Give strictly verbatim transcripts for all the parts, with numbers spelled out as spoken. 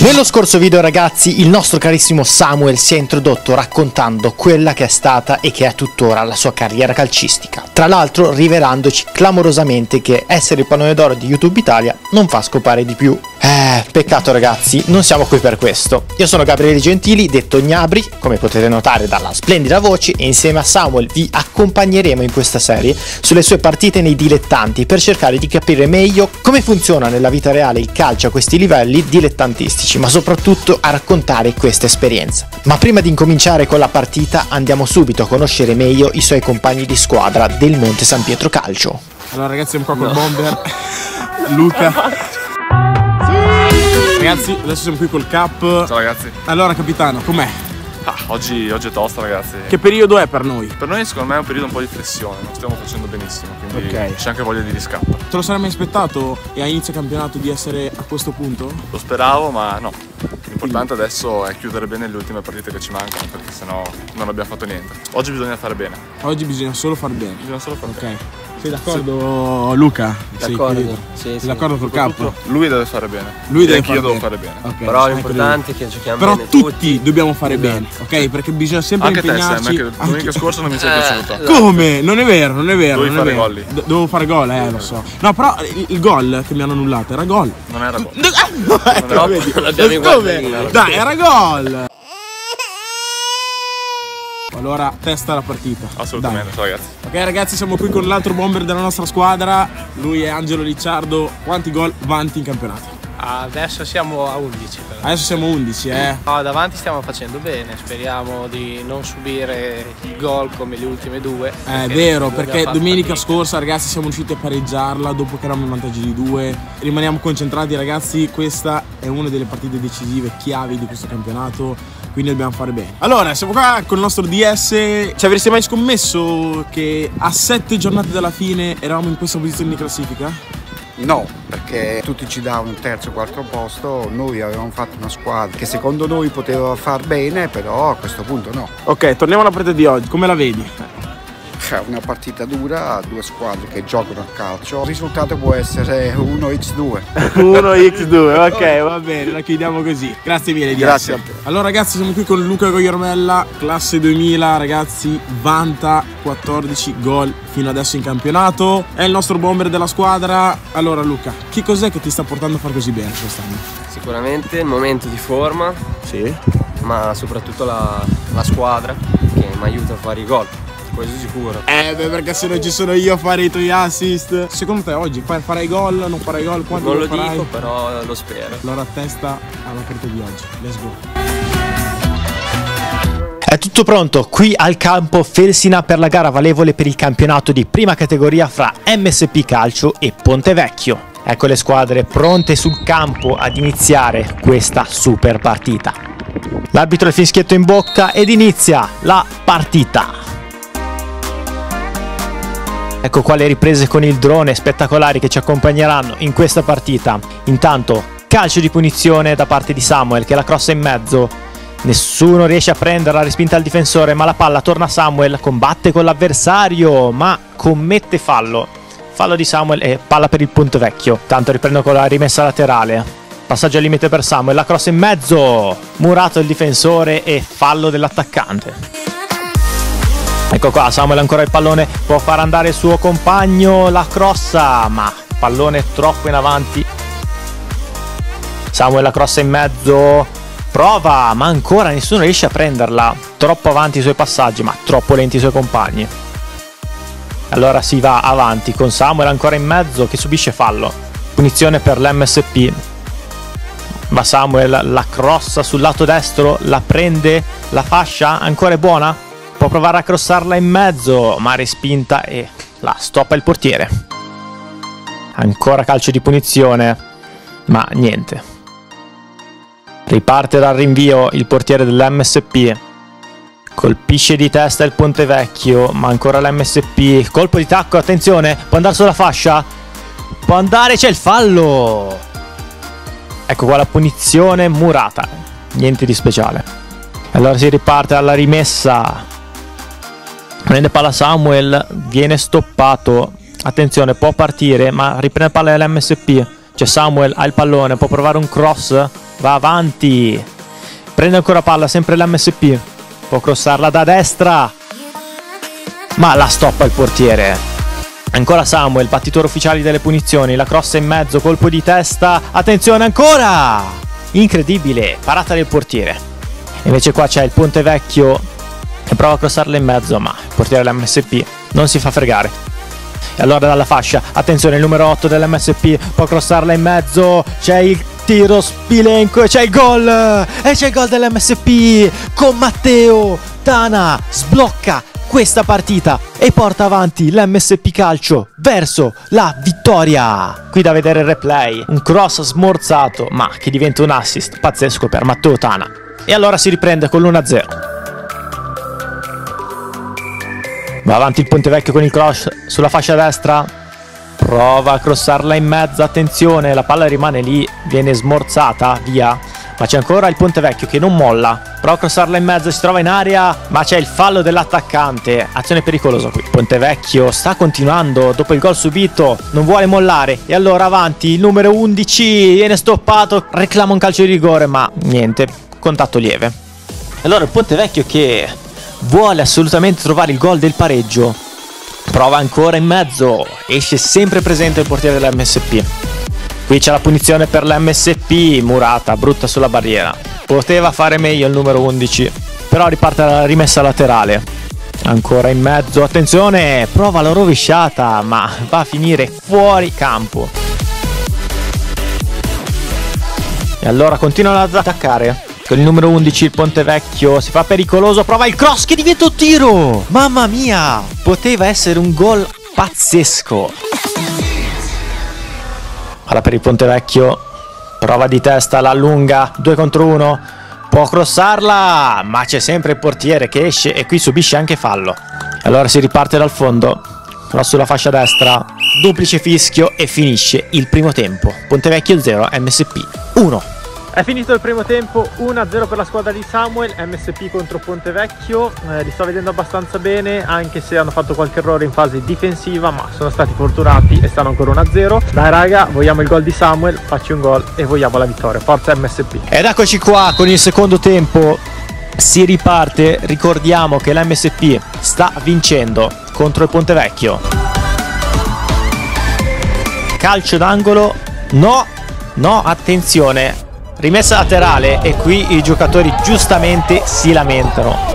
Nello scorso video ragazzi il nostro carissimo Samuel si è introdotto raccontando quella che è stata e che è tuttora la sua carriera calcistica, tra l'altro rivelandoci clamorosamente che essere il pallone d'oro di YouTube Italia non fa scopare di più. Eh, peccato ragazzi, non siamo qui per questo. Io sono Gabriele Gentili, detto Gnabri, come potete notare dalla splendida voce, e insieme a Samuel vi accompagneremo in questa serie sulle sue partite nei dilettanti per cercare di capire meglio come funziona nella vita reale il calcio a questi livelli dilettantistici, ma soprattutto a raccontare questa esperienza. Ma prima di incominciare con la partita andiamo subito a conoscere meglio i suoi compagni di squadra del Monte San Pietro Calcio. Allora ragazzi, siamo qua col no. bomber Luca. Ragazzi, adesso siamo qui col Cap. Ciao ragazzi. Allora capitano, com'è? Ah, oggi, oggi è tosta ragazzi. Che periodo è per noi? Per noi secondo me è un periodo un po' di flessione, non stiamo facendo benissimo, quindi okay. C'è anche voglia di riscatto. Te lo sarei mai aspettato e a inizio campionato di essere a questo punto? Lo speravo, ma no. L'importante adesso è chiudere bene le ultime partite che ci mancano, perché sennò non abbiamo fatto niente. Oggi bisogna fare bene. Oggi bisogna solo far bene. Bisogna solo fare okay. bene. Sei d'accordo Luca? D'accordo, sì, sei sì. d'accordo col capo? Lui deve fare bene. Lui deve fare io devo bene. fare bene. Okay. Però l'importante è che giochiamo Però bene tutti, tutti dobbiamo fare esatto. bene, ok? Perché bisogna sempre anche impegnarci. Te, Sam, che domenica anche... scorsa non mi sei eh, piaciuto. esatto. Come? Non è vero, non è vero. Dovevi non fare è vero. gol lì. Do dovevo fare gol, eh, lo so. No, però il, il gol che mi hanno annullato era gol. Non era gol. No, no, non l'abbiamo in Dai, era gol. Allora, testa la partita. Assolutamente, ciao ragazzi. Ok ragazzi, siamo qui con l'altro bomber della nostra squadra. Lui è Angelo Licciardo. Quanti gol vanti in campionato? Adesso siamo a undici però. Adesso siamo undici, eh. No, davanti stiamo facendo bene. Speriamo di non subire i gol come le ultime due. È vero, perché domenica scorsa ragazzi siamo riusciti a pareggiarla dopo che eravamo in vantaggio di due. Rimaniamo concentrati ragazzi, questa è una delle partite decisive, chiavi di questo campionato, quindi dobbiamo fare bene. Allora, siamo qua con il nostro D S. Ci avreste mai scommesso che a sette giornate dalla fine eravamo in questa posizione di classifica? No, perché tutti ci davano un terzo o quarto posto, noi avevamo fatto una squadra che secondo noi poteva far bene, però a questo punto no. Ok, torniamo alla partita di oggi, come la vedi? È una partita dura, due squadre che giocano a calcio, il risultato può essere uno a due. uno a due, ok, va bene, la chiudiamo così. Grazie mille, grazie a te. Allora ragazzi, siamo qui con Luca Goiormella, classe duemila, ragazzi, vanta quattordici gol fino adesso in campionato, è il nostro bomber della squadra. Allora Luca, che cos'è che ti sta portando a far così bene quest'anno? Sicuramente il momento di forma, sì, ma soprattutto la, la squadra che mi aiuta a fare i gol. Questo sicuro. Eh beh, perché se non ci sono io a fare i tuoi assist. Secondo te oggi farai gol, non farai gol? Quanto non lo farai? dico, però lo spero. Allora testa alla partita di oggi. Let's go. È tutto pronto qui al campo Felsina per la gara valevole per il campionato di prima categoria fra M S P Calcio e Pontevecchio. Ecco le squadre pronte sul campo ad iniziare questa super partita. L'arbitro ha il fischietto in bocca ed inizia la partita. Ecco qua le riprese con il drone spettacolari che ci accompagneranno in questa partita. Intanto calcio di punizione da parte di Samuel che la crossa in mezzo. Nessuno riesce a prenderla, respinta al difensore, ma la palla torna a Samuel, combatte con l'avversario ma commette fallo. Fallo di Samuel e palla per il Pontevecchio. Tanto riprendo con la rimessa laterale. Passaggio al limite per Samuel, la crossa in mezzo. Murato il difensore e fallo dell'attaccante. Ecco qua, Samuel ancora il pallone, può far andare il suo compagno, la crossa, ma pallone troppo in avanti. Samuel la crossa in mezzo, prova, ma ancora nessuno riesce a prenderla. Troppo avanti i suoi passaggi, ma troppo lenti i suoi compagni. Allora si va avanti con Samuel ancora in mezzo che subisce fallo. Punizione per l'M S P. Ma Samuel la crossa sul lato destro, la prende, la fascia, ancora è buona? Può provare a crossarla in mezzo, ma respinta e la stoppa il portiere. Ancora calcio di punizione, ma niente. Riparte dal rinvio il portiere dell'M S P. Colpisce di testa il Pontevecchio, ma ancora l'M S P. Colpo di tacco, attenzione, può andare sulla fascia. Può andare, c'è il fallo. Ecco qua la punizione murata. Niente di speciale. Allora si riparte alla rimessa. Prende palla Samuel, viene stoppato. Attenzione, può partire, ma riprende palla dell'M S P. C'è Samuel, ha il pallone, può provare un cross. va avanti, prende ancora palla, sempre l'M S P, può crossarla da destra, ma la stoppa il portiere. Ancora Samuel, battitore ufficiale delle punizioni, la crossa in mezzo, colpo di testa, attenzione ancora, incredibile, parata del portiere. Invece qua c'è il Ponte Vecchio e prova a crossarla in mezzo, ma il portiere dell'M S P non si fa fregare. E allora dalla fascia, attenzione, il numero otto dell'M S P può crossarla in mezzo, c'è il tiro Spilenko e c'è il gol, e c'è il gol dell'M S P con Matteo Tana, sblocca questa partita e porta avanti l'M S P Calcio verso la vittoria. Qui da vedere il replay, un cross smorzato ma che diventa un assist pazzesco per Matteo Tana. E allora si riprende con l'uno a zero. Va avanti il Ponte Vecchio con il cross sulla fascia destra, prova a crossarla in mezzo, attenzione, la palla rimane lì, viene smorzata via, ma c'è ancora il Ponte Vecchio che non molla, prova a crossarla in mezzo, si trova in aria, ma c'è il fallo dell'attaccante, azione pericolosa qui. Ponte Vecchio sta continuando dopo il gol subito, non vuole mollare, e allora avanti il numero undici, viene stoppato, reclama un calcio di rigore, ma niente, contatto lieve. Allora il Ponte Vecchio che vuole assolutamente trovare il gol del pareggio, prova ancora in mezzo, esce sempre presente il portiere dell'M S P. Qui c'è la punizione per l'M S P, murata, brutta sulla barriera, poteva fare meglio il numero undici, però riparte la rimessa laterale. Ancora in mezzo, attenzione, prova la rovesciata, ma va a finire fuori campo. E allora continuano ad attaccare con il numero undici, il Ponte Vecchio si fa pericoloso, prova il cross che diventa un tiro, mamma mia, poteva essere un gol pazzesco. Palla per il Ponte Vecchio, prova di testa, la allunga, due contro uno, può crossarla, ma c'è sempre il portiere che esce e qui subisce anche fallo. Allora si riparte dal fondo, cross sulla fascia destra, duplice fischio e finisce il primo tempo. Ponte Vecchio zero, M S P uno. È finito il primo tempo, uno a zero per la squadra di Samuel, M S P contro Ponte Vecchio. Eh, li sto vedendo abbastanza bene, anche se hanno fatto qualche errore in fase difensiva, ma sono stati fortunati e stanno ancora uno a zero. Dai raga, vogliamo il gol di Samuel, facci un gol e vogliamo la vittoria. Forza M S P. Ed eccoci qua con il secondo tempo, si riparte. Ricordiamo che l'M S P sta vincendo contro il Ponte Vecchio. Calcio d'angolo, no, no, attenzione. Rimessa laterale e qui i giocatori giustamente si lamentano.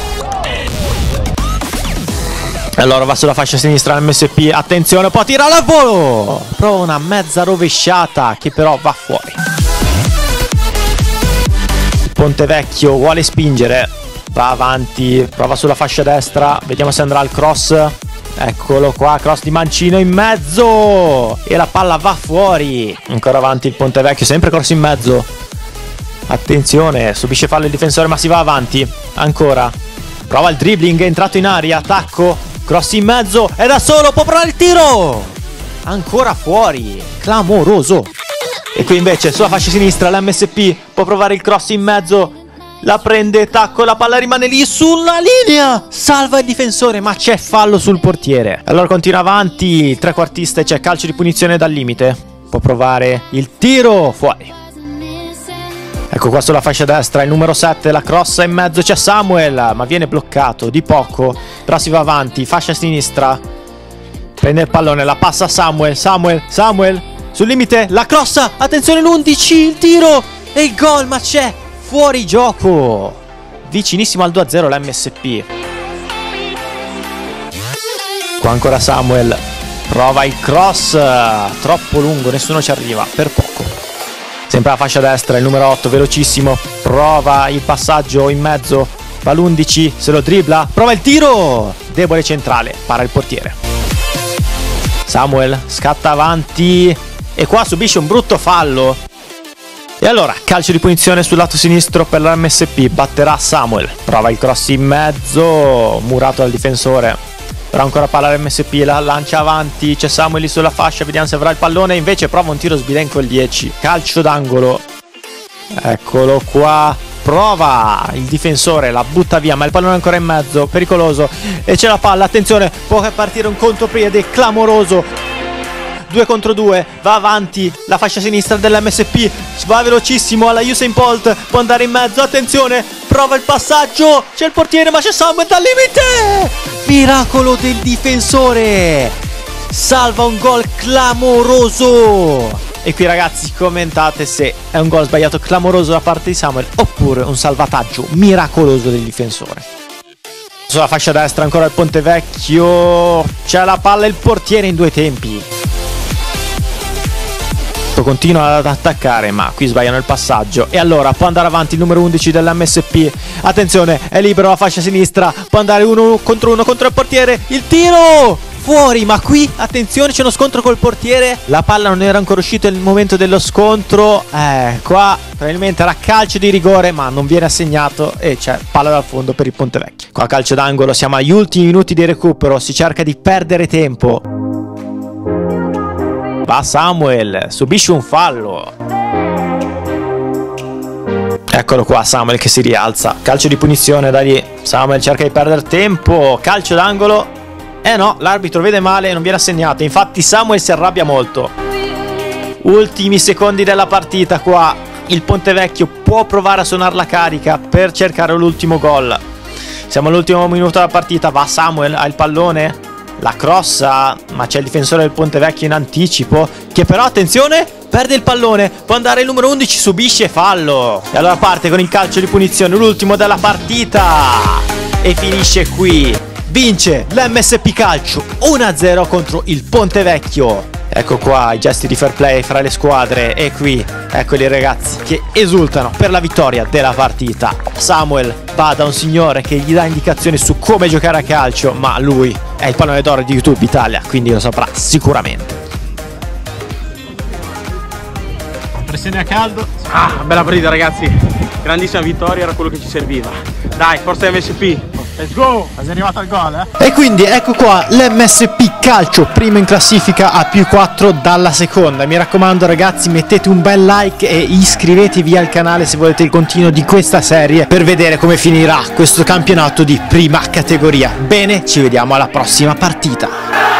Allora va sulla fascia sinistra l'M S P, attenzione, può tirare al volo, prova una mezza rovesciata che però va fuori. Ponte Vecchio vuole spingere, va avanti, prova sulla fascia destra, vediamo se andrà al cross. Eccolo qua, cross di Mancino in mezzo e la palla va fuori. Ancora avanti il Ponte Vecchio, sempre cross in mezzo. Attenzione, subisce fallo il difensore ma si va avanti. Ancora, prova il dribbling, è entrato in aria, attacco, cross in mezzo, è da solo, può provare il tiro. Ancora fuori, clamoroso. E qui invece sulla fascia sinistra l'M S P può provare il cross in mezzo. La prende, tacco, la palla rimane lì sulla linea, salva il difensore ma c'è fallo sul portiere. Allora continua avanti il trequartista e c'è calcio di punizione dal limite, può provare il tiro, fuori. Ecco qua sulla fascia destra il numero sette, la crossa in mezzo, c'è Samuel ma viene bloccato di poco, però si va avanti, fascia sinistra, prende il pallone, la passa a Samuel, Samuel, Samuel, sul limite, la crossa, attenzione l'undici, il tiro e il gol ma c'è fuori gioco, vicinissimo al due a zero l'M S P. Qua ancora Samuel, prova il cross, troppo lungo, nessuno ci arriva, per poco. Sempre la fascia destra, il numero otto, velocissimo, prova il passaggio in mezzo, va l'undici, se lo dribbla, prova il tiro, debole centrale, para il portiere. Samuel scatta avanti e qua subisce un brutto fallo. E allora, calcio di punizione sul lato sinistro per l'M S P, batterà Samuel, prova il cross in mezzo, murato dal difensore, però ancora palla l'M S P, la lancia avanti, c'è Samuel lì sulla fascia, vediamo se avrà il pallone, invece prova un tiro Sbilenko il dieci, calcio d'angolo, eccolo qua, prova il difensore, la butta via, ma il pallone è ancora in mezzo, pericoloso, e c'è la palla, attenzione, può partire un contropiede clamoroso, due contro due, va avanti la fascia sinistra dell'M S P, va velocissimo alla Usain Bolt, può andare in mezzo, attenzione, prova il passaggio, c'è il portiere ma c'è Samuel dal limite, miracolo del difensore, salva un gol clamoroso. E qui ragazzi commentate se è un gol sbagliato clamoroso da parte di Samuel oppure un salvataggio miracoloso del difensore. Sulla fascia destra ancora il Pontevecchio, c'è la palla e il portiere in due tempi. Continua ad attaccare ma qui sbagliano il passaggio e allora può andare avanti il numero undici dell'M S P, attenzione, è libero la fascia sinistra, può andare uno contro uno contro il portiere, il tiro fuori, ma qui attenzione, c'è uno scontro col portiere, la palla non era ancora uscita nel momento dello scontro, eh, qua probabilmente era calcio di rigore ma non viene assegnato e c'è palla dal fondo per il Pontevecchio. Qua calcio d'angolo, siamo agli ultimi minuti di recupero, si cerca di perdere tempo. Va Samuel, subisce un fallo. Eccolo qua Samuel che si rialza, calcio di punizione da lì, Samuel cerca di perdere tempo, calcio d'angolo. Eh no, l'arbitro vede male e non viene assegnato, infatti Samuel si arrabbia molto. Ultimi secondi della partita qua, il Pontevecchio può provare a suonare la carica per cercare l'ultimo gol. Siamo all'ultimo minuto della partita, va Samuel, ha il pallone, la crossa, ma c'è il difensore del Pontevecchio in anticipo, che però, attenzione, perde il pallone, può andare il numero undici, subisce fallo. E allora parte con il calcio di punizione, l'ultimo della partita. E finisce qui. Vince l'M S P Calcio uno a zero contro il Pontevecchio. Ecco qua i gesti di fair play fra le squadre e qui eccoli i ragazzi che esultano per la vittoria della partita. Samuel va da un signore che gli dà indicazioni su come giocare a calcio, ma lui è il pallone d'oro di YouTube Italia, quindi lo saprà sicuramente. Pressione a caldo. Ah, bella partita ragazzi, grandissima vittoria, era quello che ci serviva. Dai, forza M S P. Let's go! Sei arrivato al gol, eh? E quindi ecco qua l'M S P Calcio, primo in classifica a più quattro dalla seconda. Mi raccomando ragazzi, mettete un bel like e iscrivetevi al canale se volete il continuo di questa serie per vedere come finirà questo campionato di prima categoria. Bene, ci vediamo alla prossima partita.